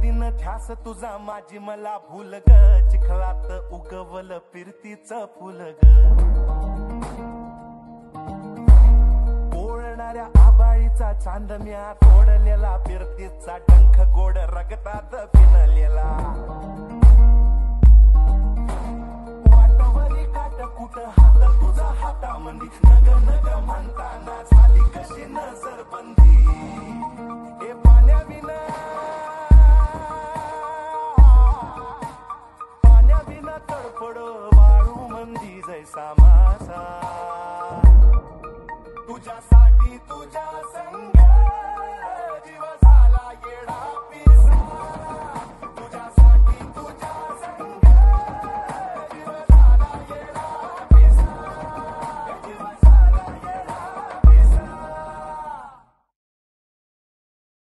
दिन ध्यास तुझा माझी मला भूल ग चिखलात उगवल फिरतीच फुल ग पोळणाऱ्या आबाळीचा चांदम्या तोडलेला फिरतीचा डंख गोड रगतात फिनलेला वाटवरी काट कुट हात तुझा हातामंदी नग नग म्हणताना झाली कशी नजर